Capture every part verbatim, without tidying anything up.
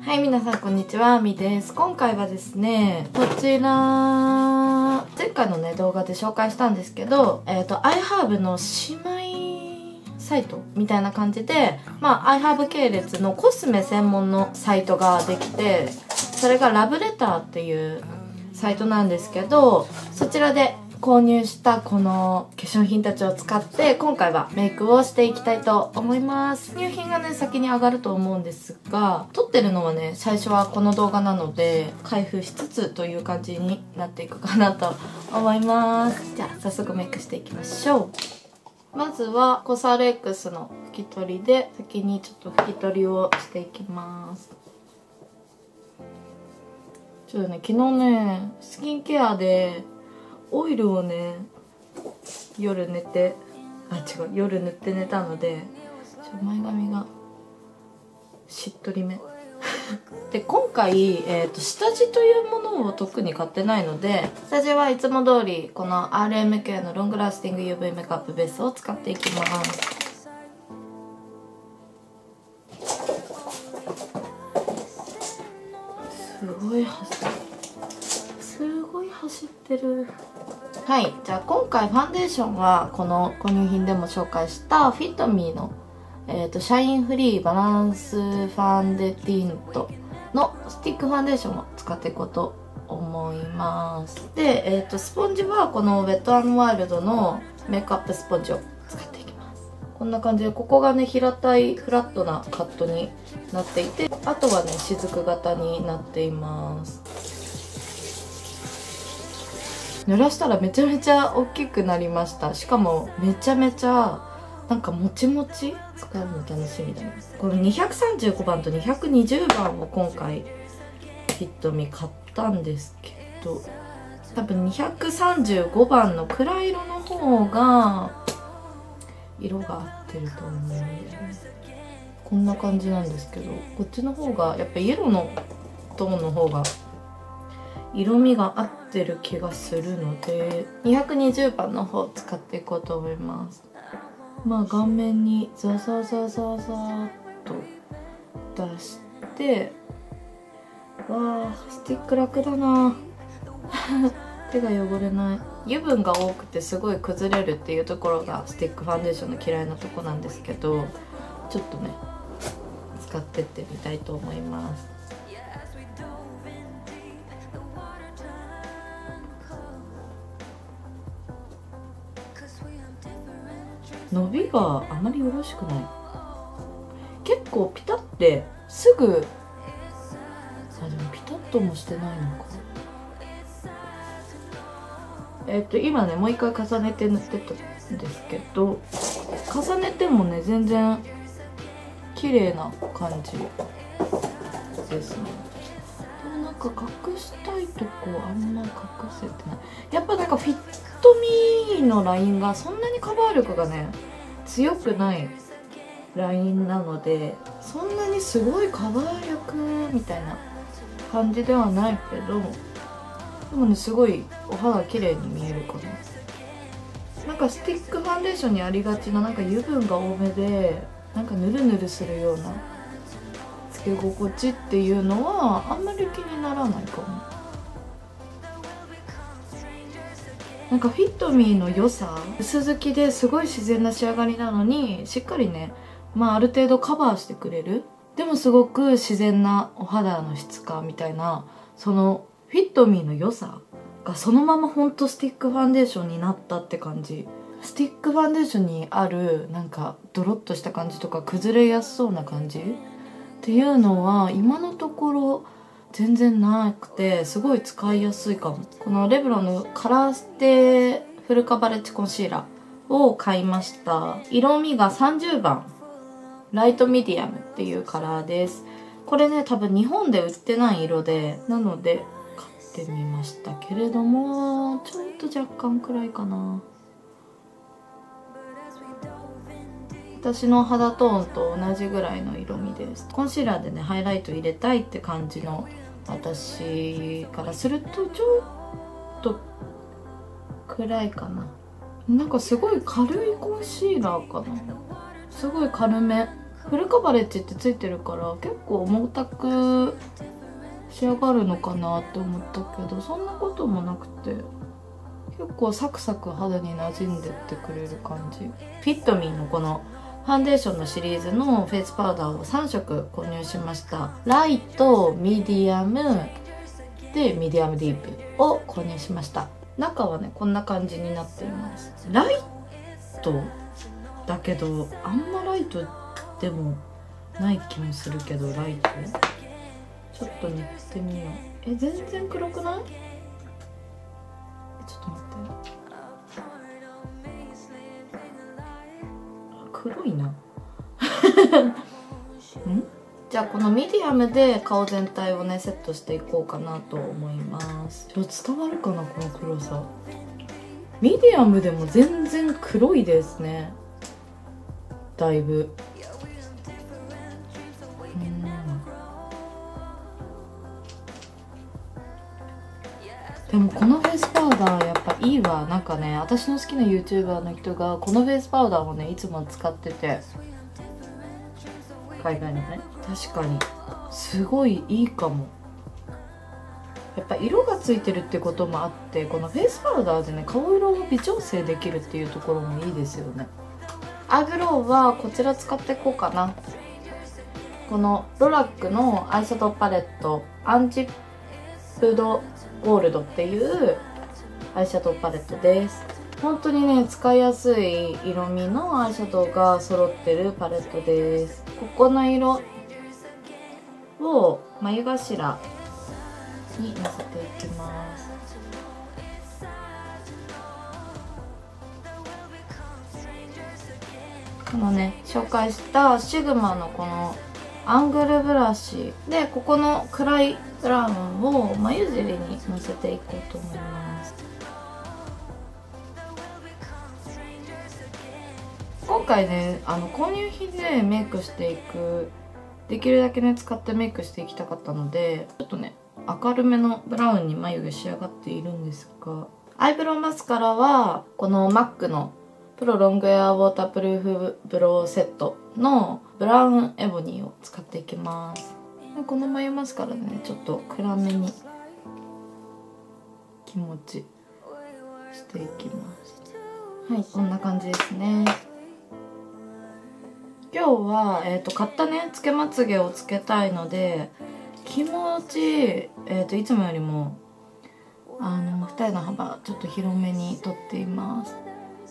はい、皆さんこんにちは、みです。今回はですね、こちら、前回のね、動画で紹介したんですけど、えっと、iHerb の姉妹サイトみたいな感じで、まあ、iHerb 系列のコスメ専門のサイトができて、それがラブレターっていうサイトなんですけど、そちらで購入したこの化粧品たちを使って今回はメイクをしていきたいと思います。入品がね先に上がると思うんですが、撮ってるのはね最初はこの動画なので開封しつつという感じになっていくかなと思います。じゃあ早速メイクしていきましょう。まずはコサール X の拭き取りで先にちょっと拭き取りをしていきます。ちょっとね昨日ねスキンケアでオイルをね夜寝てあ違う夜塗って寝たのでちょ前髪がしっとりめで今回、えーと、下地というものを特に買ってないので、下地はいつも通りこの アールエムケー のロングラスティング ユーブイ メイクアップベースを使っていきます。すごい走ってるすごい走ってる。はい、じゃあ今回ファンデーションはこの購入品でも紹介したフィットミーの、えーと、シャインフリーバランスファンデティントのスティックファンデーションを使っていこうと思います。で、えーと、スポンジはこのウェット&ワイルドのメイクアップスポンジを使っていきます。こんな感じでここがね平たいフラットなカットになっていて、あとはね雫型になっています。濡らしたらめちゃめちゃ大きくなりました。しかもめちゃめちゃなんかもちもち使うの楽しみだね。このにひゃくさんじゅうごばんとにひゃくにじゅうばんを今回フィットミ買ったんですけど、多分にひゃくさんじゅうごばんの暗色の方が色が合ってると思うんで、こんな感じなんですけど、こっちの方がやっぱイエローのトーンの方が色味が合ってる気がするのでにひゃくにじゅうばんの方を使っていこうと思います。まあ顔面にザザザザザーっと出して、わあスティック楽だな手が汚れない。油分が多くてすごい崩れるっていうところがスティックファンデーションの嫌いなとこなんですけど、ちょっとね使ってってみたいと思います。伸びがあまりよろしくない。結構ピタってすぐ、あでもピタッともしてないのか。えっと今ねもう一回重ねて塗ってたんですけど、重ねてもね全然綺麗な感じですね。でもなんか隠したいとこあんま隠せてない。やっぱなんかフィットミーのラインがそんなにカバー力がね強くないラインなので、そんなにすごいカバー力みたいな感じではないけど、でもねすごいお肌綺麗に見えるかな。なんかスティックファンデーションにありがちななんか油分が多めでなんかヌルヌルするようなつけ心地っていうのはあんまり気にならないかも。なんかフィットミーの良さ、薄付きですごい自然な仕上がりなのにしっかりね、まあある程度カバーしてくれる、でもすごく自然なお肌の質感みたいな、そのフィットミーの良さがそのままほんとスティックファンデーションになったって感じ。スティックファンデーションにあるなんかドロッとした感じとか崩れやすそうな感じっていうのは今のところ全然なくて、すごい使いやすいかも。このレブロンのカラーステフルカバレッジコンシーラーを買いました。色味がさんじゅうばんライトミディアムっていうカラーです。これね多分日本で売ってない色で、なので買ってみましたけれども、ちょっと若干暗いかな。私の肌トーンと同じぐらいの色味です。コンシーラーでねハイライト入れたいって感じの私からするとちょっと暗いかな。なんかすごい軽いコンシーラーかな。すごい軽め。フルカバレッジってついてるから結構重たく仕上がるのかなって思ったけど、そんなこともなくて結構サクサク肌に馴染んでってくれる感じ。フィットミーのこのファンデーションのシリーズのフェイスパウダーをさんしょく購入しました。ライト、ミディアムでミディアムディープを購入しました。中はねこんな感じになっています。ライトだけどあんまライトでもない気もするけど、ライトちょっと塗ってみよう。え、全然黒くない？ちょっと待って、黒いな。ん？じゃあこのミディアムで顔全体をねセットしていこうかなと思います。ちょっと伝わるかなこの黒さ。ミディアムでも全然黒いですね、だいぶ。でもこのフェイスパウダーやっぱいいわ。なんかね、私の好きな YouTuber の人がこのフェイスパウダーをねいつも使ってて、海外のね、確かにすごいいいかも。やっぱ色がついてるってこともあって、このフェイスパウダーでね顔色を微調整できるっていうところもいいですよね。アイブロウはこちら使っていこうかな。このロラックのアイシャドウパレットアンチプドゴールドっていうアイシャドウパレットです。本当にね使いやすい色味のアイシャドウが揃ってるパレットです。ここの色を眉頭にのせていきます。このね紹介したシグマのこのアングルブラシで、ここの暗いブラウンを眉尻にのせていこうと思います。今回ねあの購入品でメイクしていく、できるだけね使ってメイクしていきたかったので、ちょっとね明るめのブラウンに眉が仕上がっているんですが、アイブロウマスカラはこの マック のプロロングエアウォータープルーフブロウセットのブラウンエボニーを使っていきます。この眉マスカラでねちょっと暗めに気持ちしていきます。はい、こんな感じですね。今日は、えー、と買ったねつけまつげをつけたいので、気持ち、えー、といつもよりもあの二重の幅ちょっと広めにとっています。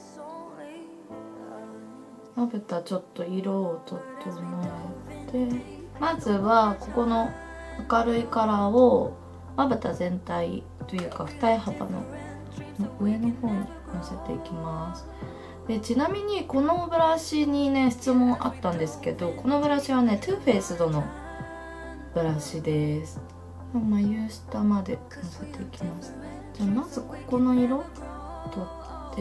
まぶたちょっと色を整えて、まずはここの明るいカラーをまぶた全体というか二重幅の上の方にのせていきます。でちなみにこのブラシにね質問あったんですけど、このブラシはねトゥーフェイスドのブラシです。眉下までのせていきます。じゃあまずここの色取って、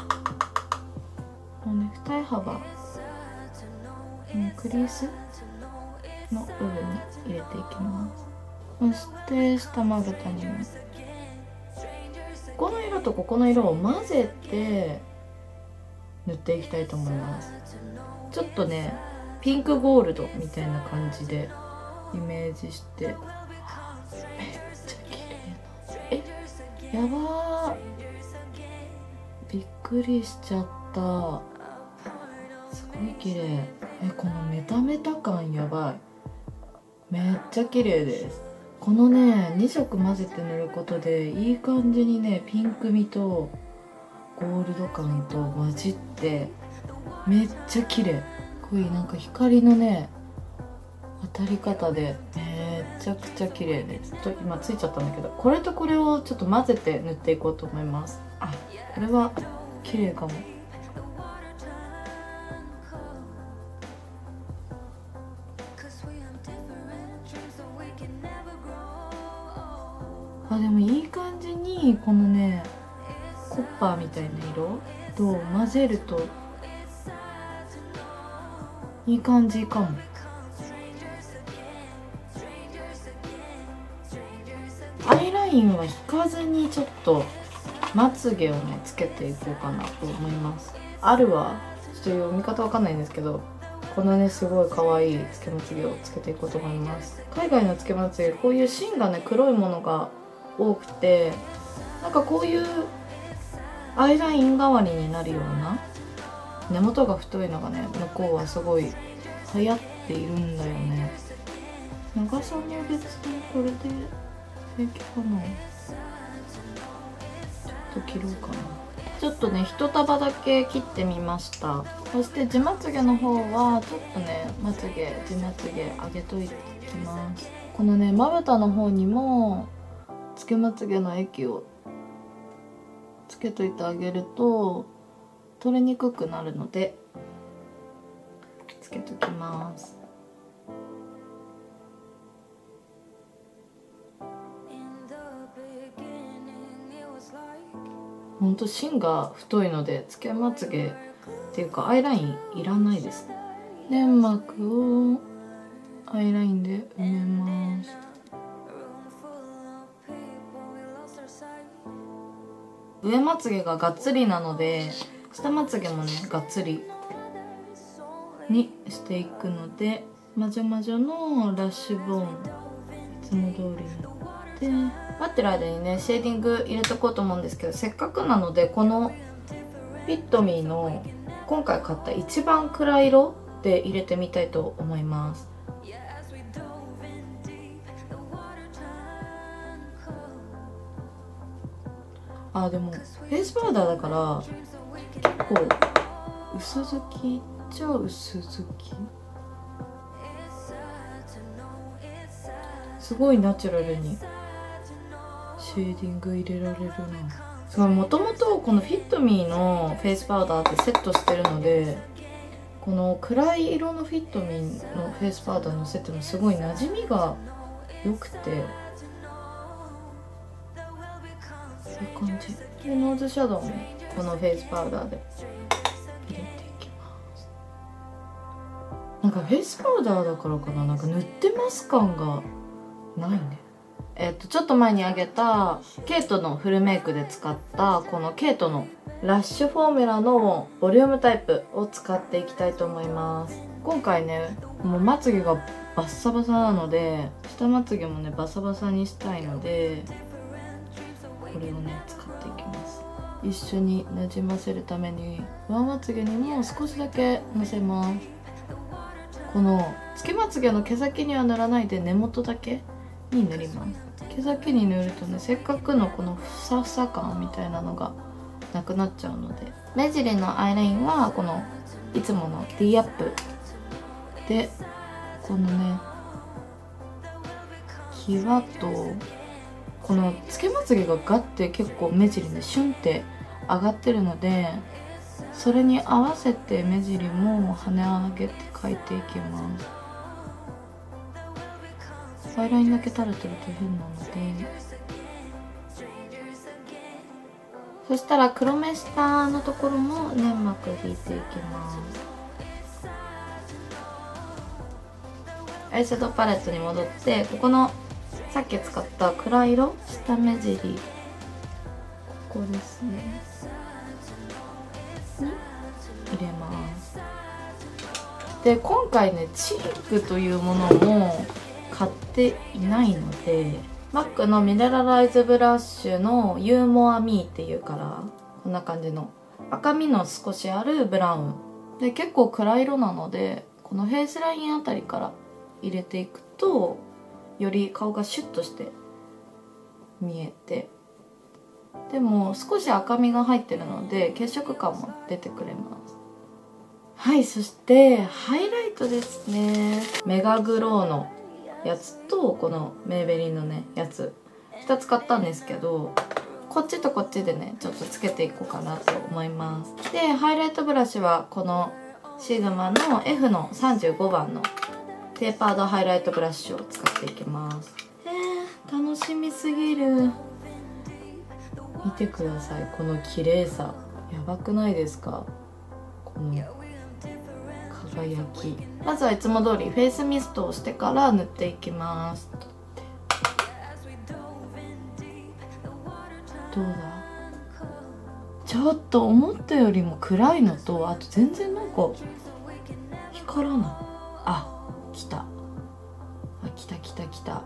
このね二重幅クリースの部分に入れていきます。そして下まぶたにもここの色とここの色を混ぜて塗っていきたいと思います。ちょっとねピンクゴールドみたいな感じでイメージして、めっちゃ綺麗な、えやばー、びっくりしちゃった、すごい綺麗。えこのメタメタ感やばい、めっちゃ綺麗です。このねにしょく混ぜて塗ることでいい感じにねピンクみとゴールド感と混じってめっちゃ綺麗。こういうなんか光のね当たり方でめちゃくちゃ綺麗です。と今ついちゃったんだけど、これとこれをちょっと混ぜて塗っていこうと思います。あ、これは綺麗かも。あ、でもいい感じにこのねコッパーみたいな色と混ぜるといい感じかも。アイラインは引かずにちょっとまつげをねつけていこうかなと思います。あるはちょっと読み方わかんないんですけど、 このねすごい可愛いつけまつげをつけていこうと思います。海外のつけまつげこういう芯がね黒いものが多くて、なんかこういうアイライン代わりになるような根元が太いのがね向こうはすごい流行っているんだよね。長さも別にこれで平気かな。ちょっと切ろうかな。ちょっとね一束だけ切ってみました。そして地まつげの方はちょっとねまつげ地まつげ上げといていきます。このねまぶたの方にもつけまつげの液をつけといてあげると取れにくくなるのでつけときます。ほんと芯が太いのでつけまつげっていうかアイラインいらないです。粘膜をアイラインで埋めます。上まつげががっつりなので下まつげもねがっつりにしていくので、まじょまじょのラッシュボーンいつも通りになって、待ってる間にねシェーディング入れとこうと思うんですけど、せっかくなのでこのフィットミーの今回買った一番暗い色で入れてみたいと思います。あ、でもフェイスパウダーだから結構薄付きっちゃ薄付き、すごいナチュラルにシェーディング入れられるな。すごい、もともとこのフィットミーのフェイスパウダーってセットしてるので、この暗い色のフィットミーのフェイスパウダーのセットもすごい馴染みが良くて、こういう感じでノーズシャドウもこのフェイスパウダーで入れていきます。なんかフェイスパウダーだからかな、なんか塗ってます感がないね。えっとちょっと前にあげたケイトのフルメイクで使ったこのケイトのラッシュフォーミュラのボリュームタイプを使っていきたいと思います。今回ねもうまつげがバッサバサなので下まつげもねバサバサにしたいのでこれをね使っていきます。一緒になじませるために上まつげにも少しだけのせます。このつけまつげの毛先には塗らないで根元だけに塗ります。毛先に塗るとねせっかくのこのふさふさ感みたいなのがなくなっちゃうので、目尻のアイラインはこのいつもの D アップでこのね際とこのつけまつげがガッて結構目尻でシュンって上がってるので、それに合わせて目尻も跳ね上げて描いていきます。アイラインだけ垂れてると変なので、そしたら黒目下のところも粘膜引いていきます。アイシャドウパレットに戻って、ここのさっき使った暗い色下目尻、ここですねに入れます。で今回ねチークというものも買っていないので、マックのミネラライズブラッシュのユーモアミーっていうカラー、こんな感じの赤みの少しあるブラウンで結構暗い色なので、このフェイスラインあたりから入れていくとより顔がシュッとして見えて、でも少し赤みが入ってるので血色感も出てくれます。はい、そしてハイライトですね。メガグローのやつとこのメイベリンのねやつふたつ買ったんですけど、こっちとこっちでねちょっとつけていこうかなと思います。でハイライトブラシはこのシグマの エフ のさんじゅうごばんのテーパードハイライトブラシを使っていきます。えー、楽しみすぎる。見てください、この綺麗さやばくないですか。この輝き、まずはいつも通りフェイスミストをしてから塗っていきます。どうだ、ちょっと思ったよりも暗いのと、あと全然なんかからない。あ、来た。あ、来た来た来た。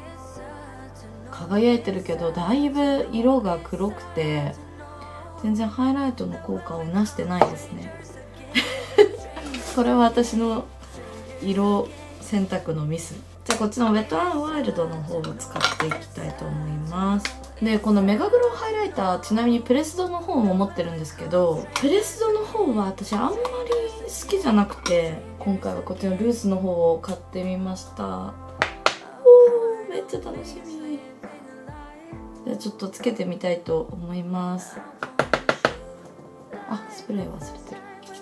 輝いてるけどだいぶ色が黒くて全然ハイライトの効果をなしてないですねこれは私の色選択のミス。じゃあこっちのウェット&ワイルドの方を使っていきたいと思います。でこのメガグロハイライター、ちなみにプレスドの方も持ってるんですけど、プレスドの方は私あんまり好きじゃなくて、今回はこっちのルースの方を買ってみました。おー、めっちゃ楽しみ。じゃあちょっとつけてみたいと思います。あ、スプレー忘れてる。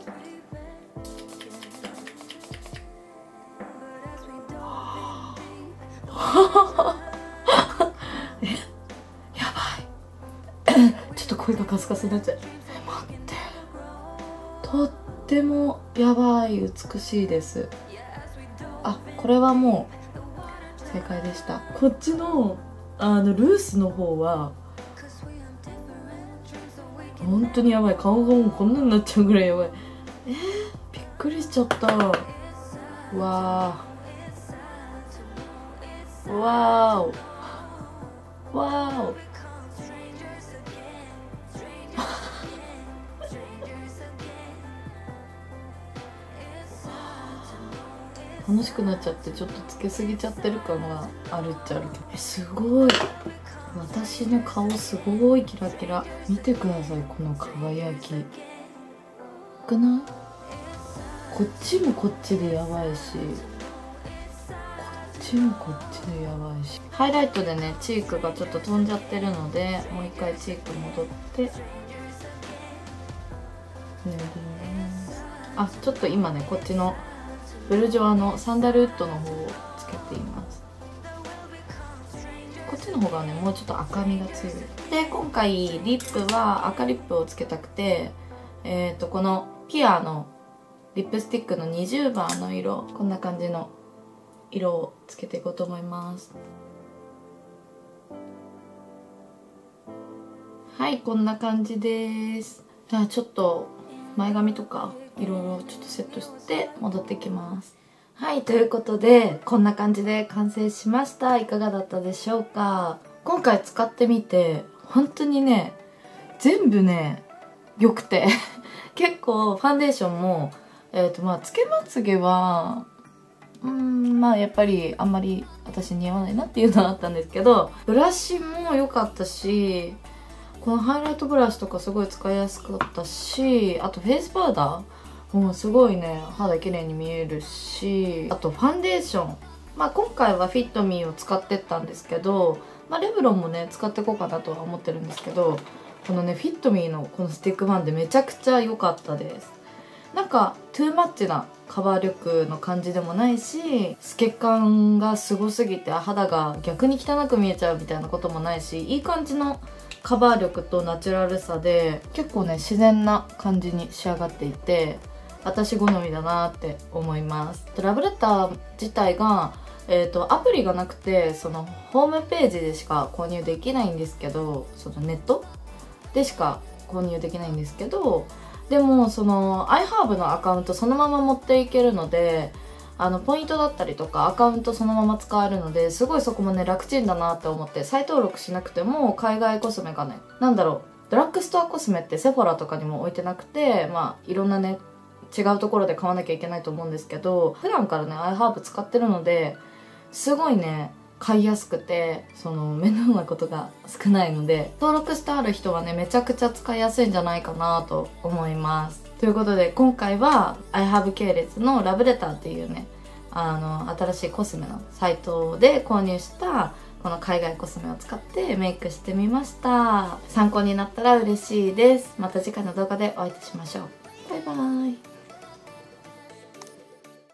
え、やばいちょっと声がカスカスになっちゃう。え、待って、とってもやばい美しいです。あ、これはもう正解でした。こっちのあのルースの方は本当にやばい。顔がもうこんなになっちゃうぐらいやばい。えー、びっくりしちゃった。わーわーおわーお楽しくなっちゃってちょっとつけすぎちゃってる感があるっちゃあるけど、え、すごい。私の顔すごいキラキラ。見てください、この輝き。よくない？こっちもこっちでやばいし、こっちもこっちでやばいし。ハイライトでねチークがちょっと飛んじゃってるので、もう一回チーク戻って塗ります。あ、ちょっと今ねこっちのブルジョアのサンダルウッドの方をつけています。こっちの方がねもうちょっと赤みが強い。で今回リップは赤リップをつけたくて、えっとこのピアのリップスティックのにじゅうばんの色、こんな感じの色をつけていこうと思います。はい、こんな感じです。じゃあちょっと前髪とかいろいろちょっとセットして戻ってきます。はい、ということでこんな感じで完成しました。いかがだったでしょうか。今回使ってみて本当にね全部ね良くて結構ファンデーションもえっとまあつけまつげはうーんまあやっぱりあんまり私似合わないなっていうのはあったんですけど、ブラシも良かったし、このハイライトブラシとかすごい使いやすかったし、あとフェイスパウダーもうすごいね肌綺麗に見えるし、あとファンデーション、まあ今回はフィットミーを使ってったんですけど、まあ、レブロンもね使っていこうかなとは思ってるんですけど、このねフィットミーのこのスティックファンデめちゃくちゃ良かったです。なんかトゥーマッチなカバー力の感じでもないし、透け感がすごすぎて肌が逆に汚く見えちゃうみたいなこともないし、いい感じのカバー力とナチュラルさで結構ね自然な感じに仕上がっていて私好みだなって思います。ラブレター自体が、えーと、アプリがなくてそのホームページでしか購入できないんですけど、そのネットでしか購入できないんですけど、でもその アイハーブ のアカウントそのまま持っていけるので、あのポイントだったりとかアカウントそのまま使えるので、すごいそこもね楽ちんだなって思って、再登録しなくても海外コスメがね、なんだろう、ドラッグストアコスメってセフォラとかにも置いてなくて、まあいろんなね違うところで買わなきゃいけないと思うんですけど、普段からね アイハーブ 使ってるのですごいね買いやすくて、その面倒なことが少ないので、登録してある人はねめちゃくちゃ使いやすいんじゃないかなと思います。ということで今回は アイハーブ 系列のラブレターっていうね、あの新しいコスメのサイトで購入したこの海外コスメを使ってメイクしてみました。参考になったら嬉しいです。また次回の動画でお会いいたしましょう。バイバーイ。